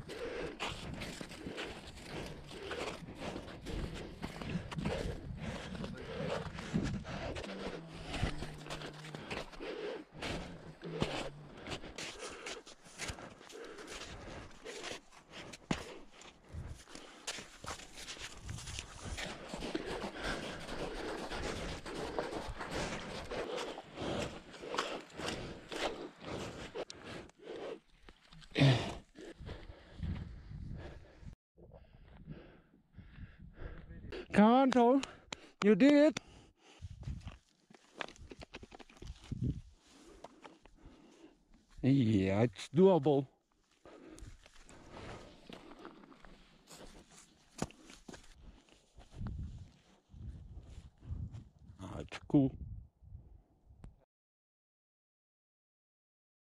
Come on, Tom. You did it. Yeah, it's doable. It's cool.